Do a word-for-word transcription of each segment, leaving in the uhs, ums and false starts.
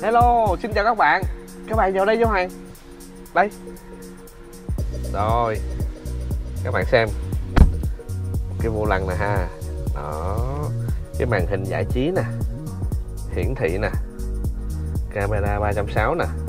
Hello, xin chào các bạn. Các bạn vào đây với Hoàng. Đây. Rồi. Các bạn xem cái vô lăng nè ha. Đó. Cái màn hình giải trí nè, hiển thị nè, camera ba trăm sáu mươi nè.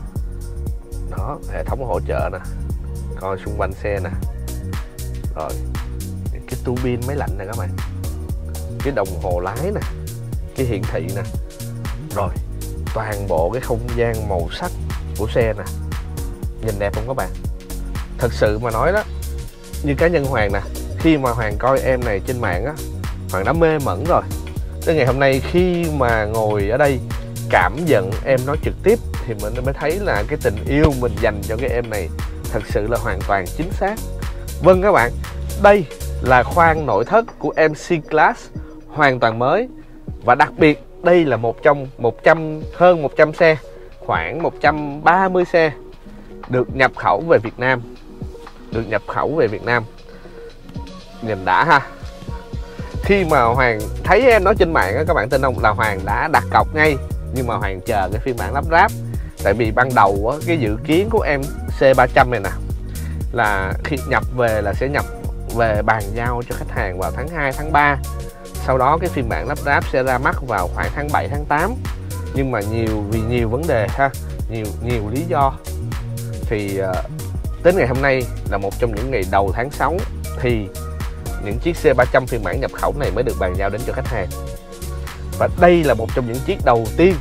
Đó, hệ thống hỗ trợ nè, coi xung quanh xe nè. Rồi, cái tua bin máy lạnh nè các bạn, cái đồng hồ lái nè, cái hiển thị nè. Rồi, toàn bộ cái không gian màu sắc của xe nè, nhìn đẹp không các bạn? Thật sự mà nói đó, như cá nhân Hoàng nè, khi mà Hoàng coi em này trên mạng á, Hoàng đã mê mẩn rồi. Đến ngày hôm nay khi mà ngồi ở đây cảm nhận em nói trực tiếp thì mình mới thấy là cái tình yêu mình dành cho cái em này thật sự là hoàn toàn chính xác. Vâng các bạn, đây là khoang nội thất của em C-Class hoàn toàn mới. Và đặc biệt đây là một trong một trăm hơn một trăm xe, khoảng một trăm ba mươi xe được nhập khẩu về Việt Nam. Được nhập khẩu về Việt Nam. Nhìn đã ha. Khi mà Hoàng thấy em nói trên mạng á, các bạn tin không, là Hoàng đã đặt cọc ngay. Nhưng mà Hoàng chờ cái phiên bản lắp ráp. Tại vì ban đầu á, cái dự kiến của em C ba trăm này nè là khi nhập về là sẽ nhập về bàn giao cho khách hàng vào tháng hai, tháng ba. Sau đó cái phiên bản lắp ráp sẽ ra mắt vào khoảng tháng bảy, tháng tám. Nhưng mà nhiều vì nhiều vấn đề ha, nhiều nhiều lý do thì uh, đến ngày hôm nay là một trong những ngày đầu tháng sáu thì những chiếc C ba trăm phiên bản nhập khẩu này mới được bàn giao đến cho khách hàng. Và đây là một trong những chiếc đầu tiên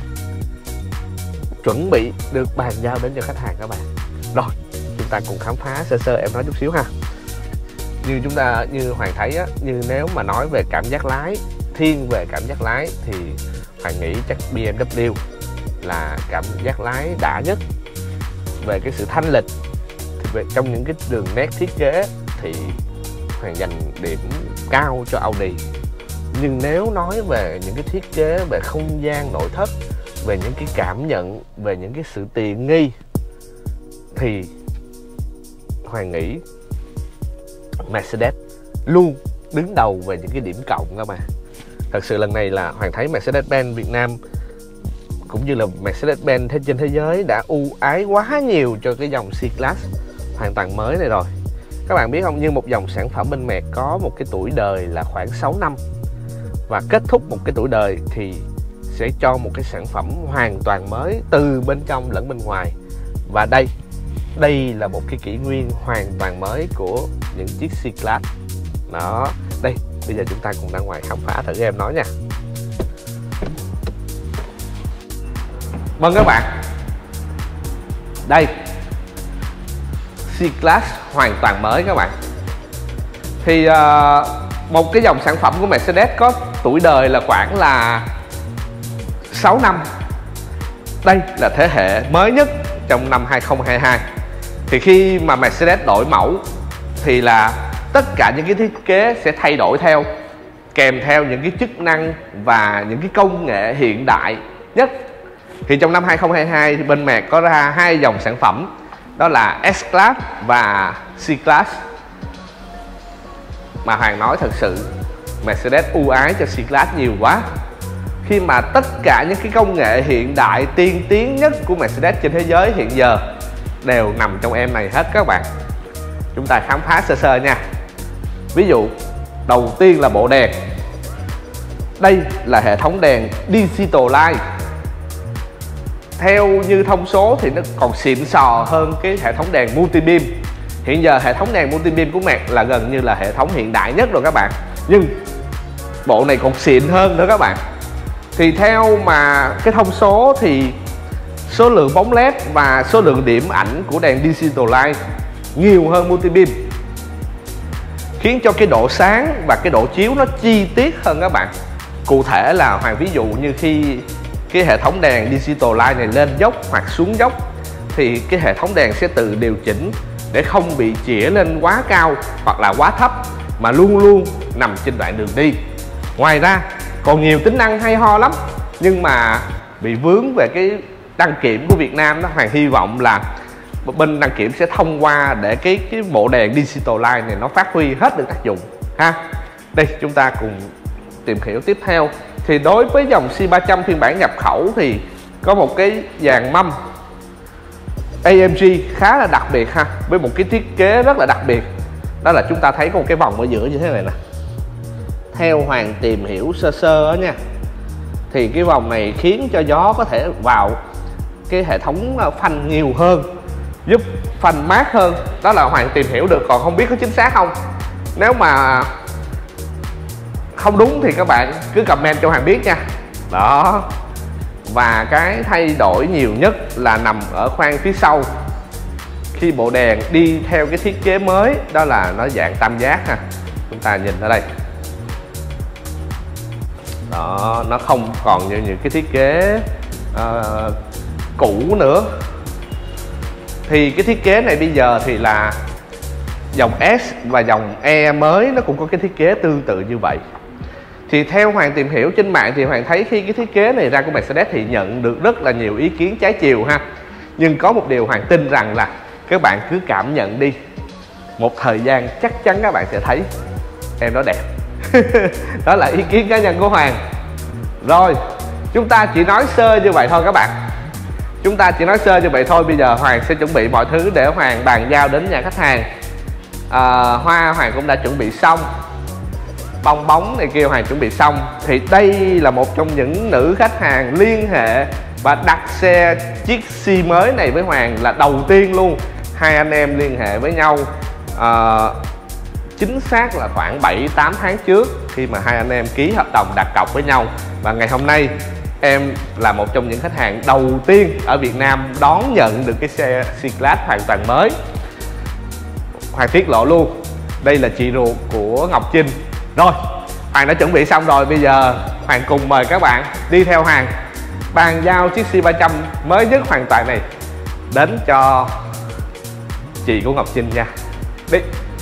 chuẩn bị được bàn giao đến cho khách hàng các bạn. Rồi, chúng ta cùng khám phá sơ sơ em nói chút xíu ha. Như chúng ta như Hoàng thấy á, như nếu mà nói về cảm giác lái, thiên về cảm giác lái thì Hoàng nghĩ chắc B M W là cảm giác lái đã nhất. Về cái sự thanh lịch thì về trong những cái đường nét thiết kế thì Hoàng dành điểm cao cho Audi. Nhưng nếu nói về những cái thiết kế, về không gian nội thất, về những cái cảm nhận, về những cái sự tiện nghi thì Hoàng nghĩ Mercedes luôn đứng đầu về những cái điểm cộng các bạn. Thật sự lần này là Hoàng thấy Mercedes-Benz Việt Nam cũng như là Mercedes-Benz trên thế giới đã ưu ái quá nhiều cho cái dòng C-Class hoàn toàn mới này rồi. Các bạn biết không, như một dòng sản phẩm bên Merc có một cái tuổi đời là khoảng sáu năm và kết thúc một cái tuổi đời thì sẽ cho một cái sản phẩm hoàn toàn mới từ bên trong lẫn bên ngoài. Và đây, đây là một cái kỷ nguyên hoàn toàn mới của những chiếc C-Class. Đó, đây, bây giờ chúng ta cùng ra ngoài khám phá thử em nói nha. Vâng các bạn, đây C-Class hoàn toàn mới các bạn. Thì uh, một cái dòng sản phẩm của Mercedes có tuổi đời là khoảng là sáu năm. Đây là thế hệ mới nhất trong năm hai không hai hai. Thì khi mà Mercedes đổi mẫu thì là tất cả những cái thiết kế sẽ thay đổi theo, kèm theo những cái chức năng và những cái công nghệ hiện đại nhất. Thì trong năm hai không hai hai thì bên Merc có ra hai dòng sản phẩm, đó là S-Class và C-Class. Mà Hoàng nói thật sự Mercedes ưu ái cho C-Class nhiều quá. Khi mà tất cả những cái công nghệ hiện đại tiên tiến nhất của Mercedes trên thế giới hiện giờ đều nằm trong em này hết các bạn. Chúng ta khám phá sơ sơ nha. Ví dụ, đầu tiên là bộ đèn. Đây là hệ thống đèn Digital Light. Theo như thông số thì nó còn xịn sò hơn cái hệ thống đèn multi-beam. Hiện giờ hệ thống đèn multi-beam của Merc là gần như là hệ thống hiện đại nhất rồi các bạn. Nhưng bộ này còn xịn hơn nữa các bạn. Thì theo mà cái thông số thì số lượng bóng led và số lượng điểm ảnh của đèn Digital Light nhiều hơn multi-beam, khiến cho cái độ sáng và cái độ chiếu nó chi tiết hơn các bạn. Cụ thể là Hoàng ví dụ như khi cái hệ thống đèn Digital Light này lên dốc hoặc xuống dốc thì cái hệ thống đèn sẽ tự điều chỉnh để không bị chĩa lên quá cao hoặc là quá thấp, mà luôn luôn nằm trên đoạn đường đi. Ngoài ra còn nhiều tính năng hay ho lắm, nhưng mà bị vướng về cái đăng kiểm của Việt Nam đó. Hoàng hy vọng là bên đăng kiểm sẽ thông qua để cái cái bộ đèn Digital Light này nó phát huy hết được tác dụng ha. Đây, chúng ta cùng tìm hiểu tiếp theo. Thì đối với dòng C ba trăm phiên bản nhập khẩu thì có một cái dàn mâm a em giê khá là đặc biệt ha, với một cái thiết kế rất là đặc biệt. Đó là chúng ta thấy có một cái vòng ở giữa như thế này nè. Theo Hoàng tìm hiểu sơ sơ đó nha, thì cái vòng này khiến cho gió có thể vào cái hệ thống phanh nhiều hơn, giúp phanh mát hơn. Đó là Hoàng tìm hiểu được, còn không biết có chính xác không. Nếu mà không đúng thì các bạn cứ comment cho Hoàng biết nha. Đó. Và cái thay đổi nhiều nhất là nằm ở khoang phía sau. Khi bộ đèn đi theo cái thiết kế mới, đó là nó dạng tam giác ha. Chúng ta nhìn ở đây. Đó, nó không còn như những cái thiết kế uh, cũ nữa. Thì cái thiết kế này bây giờ thì là dòng S và dòng E mới nó cũng có cái thiết kế tương tự như vậy. Thì theo Hoàng tìm hiểu trên mạng thì Hoàng thấy khi cái thiết kế này ra của Mercedes thì nhận được rất là nhiều ý kiến trái chiều ha. Nhưng có một điều Hoàng tin rằng là các bạn cứ cảm nhận đi, một thời gian chắc chắn các bạn sẽ thấy em nó đẹp. Đó là ý kiến cá nhân của Hoàng. Rồi, chúng ta chỉ nói sơ như vậy thôi các bạn. Chúng ta chỉ nói sơ như vậy thôi. Bây giờ Hoàng sẽ chuẩn bị mọi thứ để Hoàng bàn giao đến nhà khách hàng. à, Hoa Hoàng cũng đã chuẩn bị xong, bong bóng này kia Hoàng chuẩn bị xong. Thì đây là một trong những nữ khách hàng liên hệ và đặt xe chiếc xê mới này với Hoàng là đầu tiên luôn. Hai anh em liên hệ với nhau à, chính xác là khoảng bảy tám tháng trước, khi mà hai anh em ký hợp đồng đặt cọc với nhau. Và ngày hôm nay em là một trong những khách hàng đầu tiên ở Việt Nam đón nhận được cái xe C-Class hoàn toàn mới. Hoàng tiết lộ luôn, đây là chị ruột của Ngọc Trinh. Rồi, Hoàng đã chuẩn bị xong rồi. Bây giờ Hoàng cùng mời các bạn đi theo Hoàng bàn giao chiếc C ba trăm mới nhất hoàn toàn này đến cho chị của Ngọc Trinh nha. Đi.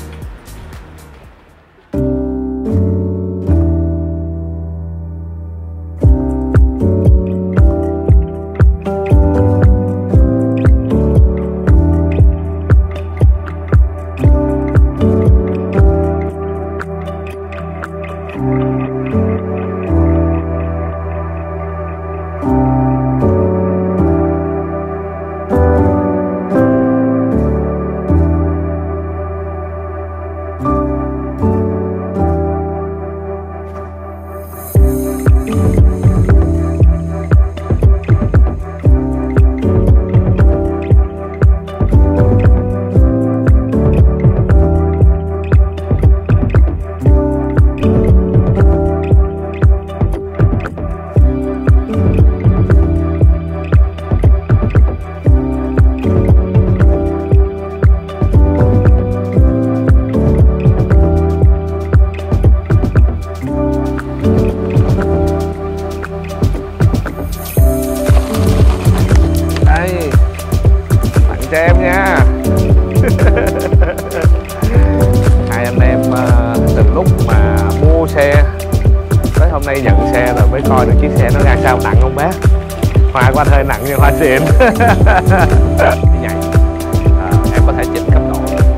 Cho em nha. Hai anh em uh, từ lúc mà mua xe tới hôm nay nhận xe rồi mới coi được chiếc xe nó ra sao. Nặng không bé? Hoa của anh hơi nặng như hoa xịn. Nhảy à, em có thể chỉnh cấp độ.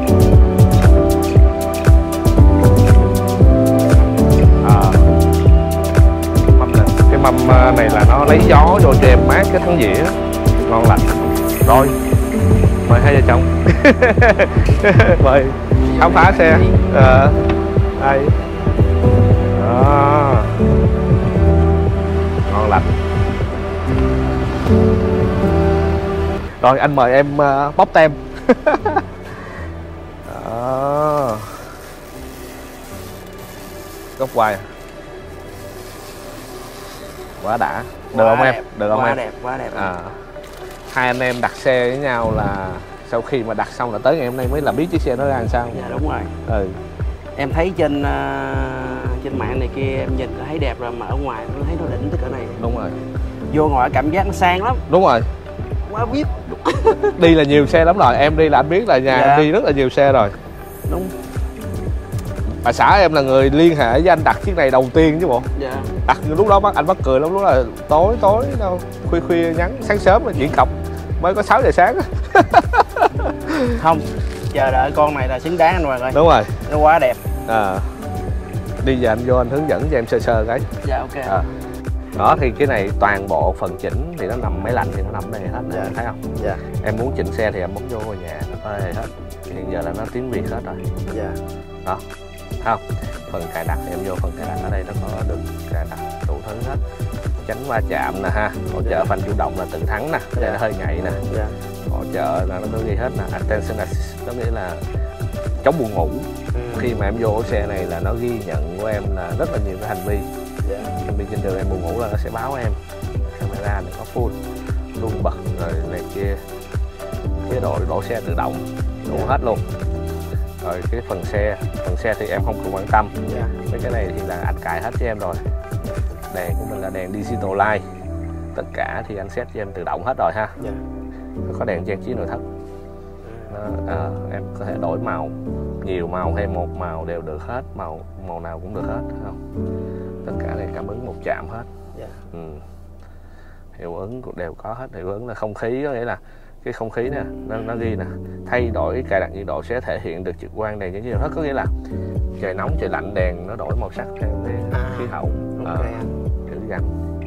À, mâm này, cái mâm này là nó lấy gió vô cho em mát cái thân dĩa ngon lành. Rồi mời hai vợ chồng. Mời khám phá xe. Ờ, đây. Đó. Ngon lành. Rồi anh mời em uh, bóc tem. Đó. Góc quay. Quá đã. Được quá không đẹp, em? Được không quá em? Đẹp, quá đẹp. À. Hai anh em đặt xe với nhau là sau khi mà đặt xong là tới ngày hôm nay mới là biết chiếc xe nó ra làm sao. Dạ đúng rồi. Ừ. Em thấy trên uh, trên mạng này kia em nhìn thấy đẹp rồi, mà ở ngoài nó thấy nó đỉnh tới cỡ này. Đúng rồi. Vô ngồi cảm giác nó sang lắm. Đúng rồi. Quá vip. Đi là nhiều xe lắm rồi, em đi là anh biết là nhà dạ. Em đi rất là nhiều xe rồi. Đúng. Bà xã em là người liên hệ với anh đặt chiếc này đầu tiên chứ bộ. Dạ. Đặt lúc đó anh bắt cười lắm, lúc là tối tối đâu khuya khuya nhắn, sáng sớm là chuyển cọc mới có sáu giờ sáng. Không, chờ đợi con này là xứng đáng anh Hoàng ơi. Đúng rồi. Nó quá đẹp. À. Đi giờ anh vô anh hướng dẫn cho em sơ sơ cái. Dạ ok. À. Đó thì cái này toàn bộ phần chỉnh thì nó nằm, máy lạnh thì nó nằm đây hết, Dạ. em thấy không? Dạ. Em muốn chỉnh xe thì em bấm vô ngôi nhà nó có đây hết. Hiện giờ là nó tiếng Việt hết rồi. Dạ. Đó, thấy không? Phần cài đặt em vô phần cài đặt ở đây nó có được cài đặt đủ thứ hết. Tránh va chạm nè ha, hỗ trợ Dạ. phanh chủ động là tự thắng nè, cái này nó hơi nhạy nè. Dạ. Hỗ trợ là nó có ghi hết nè, attention assist, có nghĩa là chống buồn ngủ. Ừ. Khi mà em vô xe này là nó ghi nhận của em là rất là nhiều cái hành vi. Dạ. Em đi trên đường em buồn ngủ là nó sẽ báo em. Camera này có full, luôn bật rồi này kia, chế độ đổ xe tự động đủ Dạ. hết luôn. Rồi cái phần xe, phần xe thì em không cần quan tâm. Dạ. Mấy cái này thì là anh cài hết cho em rồi. Đèn của mình là đèn digital light, tất cả thì anh set cho em tự động hết rồi ha. Dạ. Nó có đèn trang trí nội thất. Nó, à, em có thể đổi màu, nhiều màu hay một màu đều được hết, màu màu nào cũng được hết, thấy không? Tất cả này cảm ứng một chạm hết. Dạ. Ừ. Hiệu ứng cũng đều có hết. Hiệu ứng là không khí, có nghĩa là cái không khí nè, nó, nó ghi nè, thay đổi cài đặt nhiệt độ sẽ thể hiện được trực quan đèn trang trí nội thất, có nghĩa là trời nóng trời lạnh đèn nó đổi màu sắc theo cái À, khí hậu. ok Ờ, anh. chữ gắn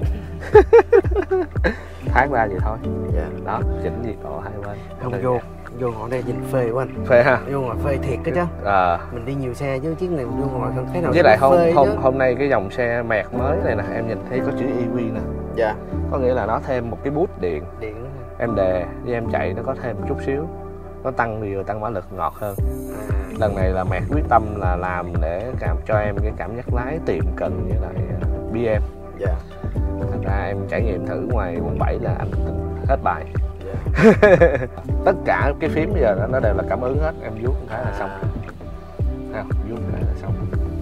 thoát ra vậy thôi. Dạ. Đó, chỉnh nhiệt độ hai bên. Không Đây vô, nè. vô ngồi đây nhìn phê của anh. Phê ha. Vô ngồi phê thiệt cái chứ. À, Mình đi nhiều xe chứ chiếc này mình vô ngồi không thấy nào. với lại hôm phê hôm chứ. hôm nay cái dòng xe mẹt mới này nè, em nhìn thấy có chữ e vê nè, Dạ. có nghĩa là nó thêm một cái bút điện. Điện đó. Em đề với em chạy nó có thêm một chút xíu, nó tăng nhiều, tăng mã lực ngọt hơn. À. Lần này là mẹt quyết tâm là làm để cảm cho em cái cảm giác lái tiệm cận với lại bê em. Dạ. Thành ra em trải nghiệm thử ngoài quận bảy là anh hết bài. Dạ. Tất cả cái phím bây giờ nó- nó đều là cảm ứng hết, em vuốt một cái là xong. À. Thấy không? Vuốt một cái là xong.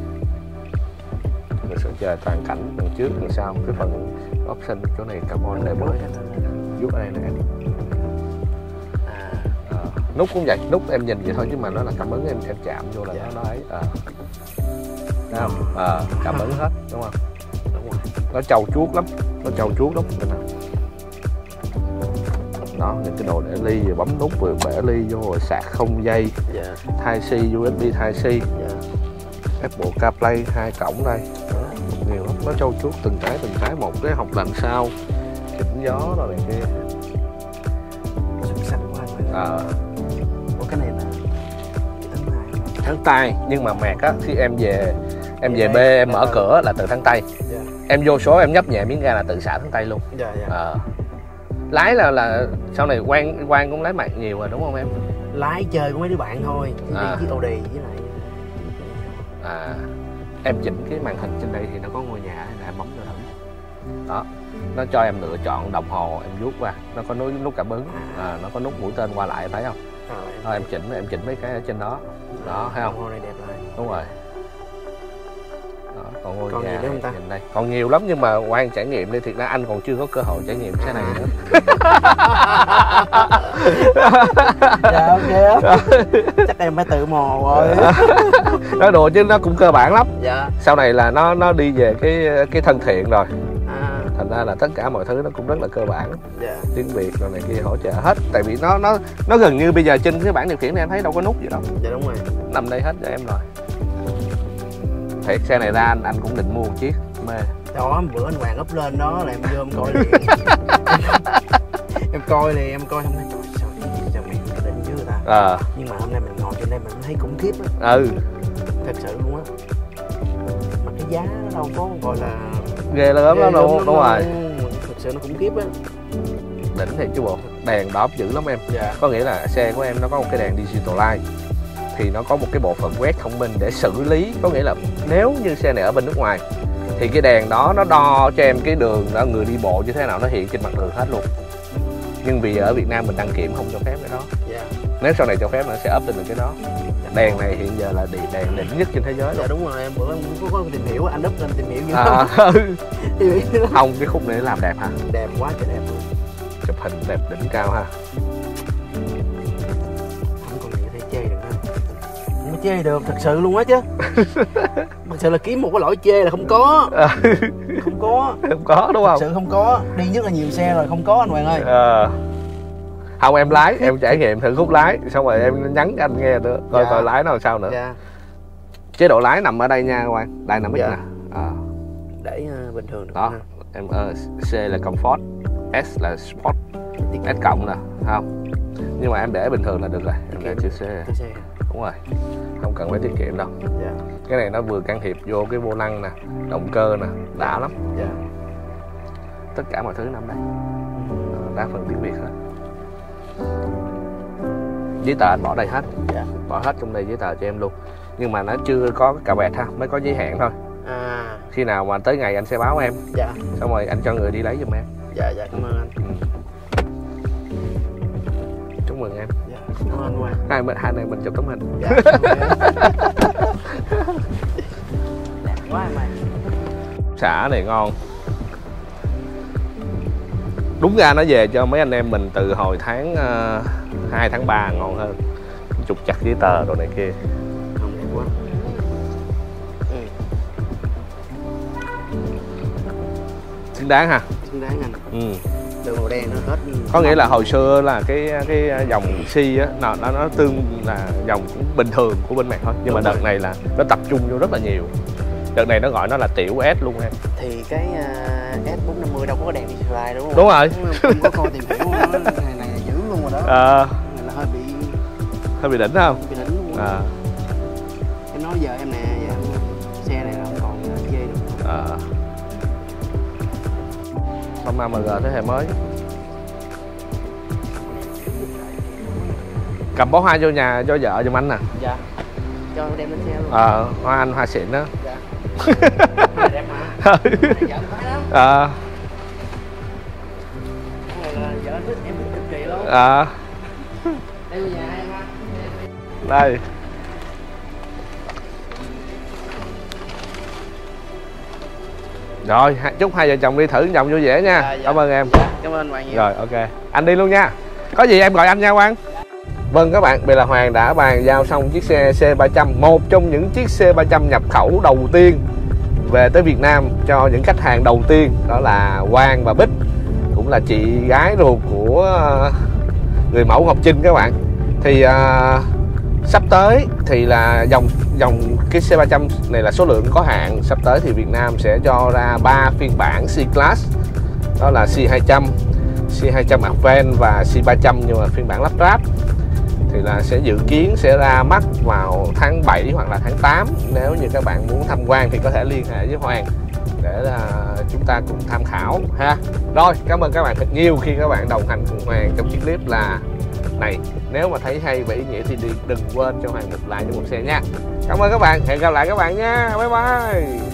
Mình sẽ chơi toàn cảnh đằng trước đằng sau, cái phần option chỗ này carbon để mới vuốt ở đây nè em. À. Ờ, nút cũng vậy, nút em nhìn vậy thôi chứ mà nó là cảm ứng, em em chạm vô là Dạ. nó nói ờ. Thấy không? Ờ, cảm ứng hết đúng không? Đúng rồi. Nó trau chuốt lắm, nó trau chuốt lắm. Đây nè. Đó, những cái đồ để ly, rồi bấm nút rồi bẻ ly vô rồi sạc không dây, Dạ. Type C, u ét bê Type C, Dạ. Apple CarPlay hai cổng đây. Đó, nhiều lắm, nó trau chuốt từng cái từng cái một, cái hộc đằng sau, chỉnh gió rồi này kia. Xuất sắc quá anh. Ờ, Ủa cái này là cái tấm này. thắng tay, nhưng mà mẹt á, khi em về em Về về đây, B em về mở đây. cửa là tự thắng tay. Dạ. Em vô số em nhấp nhẹ miếng ga là tự xả thắng tay luôn. Dạ. Dạ. Ờ. Lái là là sau này quan quan cũng lái mẹt nhiều rồi đúng không em? Lái chơi của mấy đứa bạn thôi. Chứ À. đi chiếc Audi với lại. À, em chỉnh cái màn hình trên đây thì nó có ngôi nhà là em bấm vô thử. Đó, nó cho em lựa chọn đồng hồ, em vuốt qua, nó có nút nút cảm ứng, à, nó có nút mũi tên qua lại, thấy không? Rồi, em- Thôi em chỉnh, em chỉnh mấy cái ở trên đó, đó thấy không? Đồng hồ này đẹp lại. Đúng rồi. Đó, còn ngôi Còn nhà gì nữa không ta? nhìn đây, còn nhiều lắm nhưng mà quan trải nghiệm đi, thiệt ra anh còn chưa có cơ hội trải nghiệm cái này nữa. Dạ ok. Chắc em phải tự mò rồi. Nói đùa chứ nó cũng cơ bản lắm. Dạ. Sau này là nó nó đi về cái cái thân thiện rồi, À. thành ra là tất cả mọi thứ nó cũng rất là cơ bản. Dạ. Tiếng Việt rồi này kia hỗ trợ hết, tại vì nó nó nó gần như bây giờ trên cái bảng điều khiển này em thấy đâu có nút gì đâu, Dạ đúng rồi. nằm đây hết cho em rồi. Thiệt xe này ra anh anh cũng định mua một chiếc, mê. Đó bữa anh Hoàng up lên đó là em vô em coi liền. Em coi liền, em coi không thấy trời sao sao miệng định chứ người ta. Ờ. Nhưng mà hôm nay mình ngồi trên đây mình thấy khủng khiếp á, Ừ, thật sự luôn á. Mà cái giá nó đâu có gọi là ghê lắm đó luôn, đúng rồi. Thật sự nó khủng khiếp á. Đỉnh thiệt chứ bộ. Đèn đóm dữ lắm em. Dạ. Có nghĩa là xe của em nó có một cái đèn digital light, thì nó có một cái bộ phận quét thông minh để xử lý, có nghĩa là nếu như xe này ở bên nước ngoài thì cái đèn đó nó đo cho em cái đường đó, người đi bộ như thế nào nó hiện trên mặt đường hết luôn. Nhưng vì ở Việt Nam mình đăng kiểm không cho phép cái đó. Dạ. Nếu sau này cho phép nó sẽ up lên được cái đó. Đèn này hiện giờ là đèn đèn đỉnh nhất trên thế giới Dạ luôn. đúng rồi, em bữa em cũng có tìm hiểu, anh up lên tìm hiểu nhiều À, Tìm hiểu. không, cái khúc này làm đẹp ha, Đẹp quá trời đẹp luôn. chụp hình đẹp đỉnh cao ha. Không còn gì có thể chê được nữa. Không có chê được, thật sự luôn á chứ. Thật sự là kiếm một cái lỗi chê là không có. Không có. Không có đúng Thật không? sự không có. Đi rất là nhiều xe rồi, không có anh Hoàng ơi. Ờ. Không, em lái, em trải nghiệm thử khúc lái, xong rồi em nhắn cho anh nghe nữa, coi Dạ. coi lái nào sao nữa. Dạ. Chế độ lái nằm ở đây nha các bạn, đây nằm Dạ. nè. À, Để uh, bình thường được đó, ha. em ờ, C là Comfort, S là Sport, S cộng nè, không? Nhưng mà em để bình thường là được rồi, em để chữ C. C. Đúng rồi, không cần phải tiết kiệm đâu. Dạ. Cái này nó vừa can thiệp vô cái vô lăng nè, động cơ nè, đã lắm. Dạ. Tất cả mọi thứ nằm đây, đa phần tiếng Việt hết. Giấy tờ anh bỏ đây hết. Dạ. Bỏ hết trong đây giấy tờ cho em luôn. Nhưng mà nó chưa có cà vẹt ha, mới có giấy hẹn thôi. À. Khi nào mà tới ngày anh sẽ báo em. Dạ. Xong rồi anh cho người đi lấy giùm em. Dạ dạ cảm ơn anh. Ừ. Chúc mừng em. Dạ cảm ơn anh Hoàng. Hai bên hai này mình chụp tấm hình. Dạ. Đẹp quá em ơi. Xả này ngon. Đúng ra nó về cho mấy anh em mình từ hồi tháng uh, hai tháng ba ngon hơn. Trục chặt giấy tờ đồ này kia. Không đẹp quá. Ừ. Xứng đáng ha. Xứng đáng anh. Ừ. Đường màu đen nó hết. Có nghĩa là hồi xưa là cái cái dòng xi á nó, nó nó tương là dòng cũng bình thường của bên mẹ thôi, nhưng Đúng mà đợt rồi. này là nó tập trung vô rất là nhiều. Đợt này nó gọi nó là tiểu S luôn em. Thì cái uh, S bốn năm mươi đâu có đèn display đúng không? Đúng rồi. Không có coi tìm hiểu nó này này dữ luôn rồi đó. Ờ, Này là hơi bị hơi bị đỉnh không? bị đỉnh luôn. À, Em nói giờ em nè, giờ em, xe này là không còn dê được. à. Không a em giê thế hệ mới. Cầm bó hoa vô nhà cho vợ giùm anh nè. Dạ. Cho nó đem lên xe luôn. Ờ, hoa anh hoa xịn đó. Dạ. Đẹp mà. Vợ em khoái lắm. Ờ, Cái này là vợ em thích, em thích cực kỳ luôn. ờ, Đây là nhà em ha. đây. Rồi, ha- chúc hai vợ chồng đi thử vòng vui vẻ nha. Dạ, dạ. Cảm ơn em. Dạ, cảm ơn Hoàng nhiều. Rồi, ok. Anh đi luôn nha. Có gì em gọi anh nha Quang. Vâng các bạn, bây là Hoàng đã bàn giao xong chiếc xe C ba trăm, một trong những chiếc C ba trăm nhập khẩu đầu tiên về tới Việt Nam cho những khách hàng đầu tiên, đó là Quang và Bích, cũng là chị gái ruột của người mẫu Ngọc Trinh các bạn. Thì uh, sắp tới thì là dòng dòng cái C ba trăm này là số lượng có hạn, sắp tới thì Việt Nam sẽ cho ra ba phiên bản C-Class, đó là C hai trăm, C hai trăm Advance và C ba trăm, nhưng mà phiên bản lắp ráp thì là sẽ dự kiến sẽ ra mắt vào tháng bảy hoặc là tháng tám. Nếu như các bạn muốn tham quan thì có thể liên hệ với Hoàng để là chúng ta cùng tham khảo ha. Rồi, cảm ơn các bạn thật nhiều khi các bạn đồng hành cùng Hoàng trong chiếc clip là này. Nếu mà thấy hay và ý nghĩa thì đừng quên cho Hoàng một like cho một share nha. Cảm ơn các bạn, hẹn gặp lại các bạn nha, bye bye.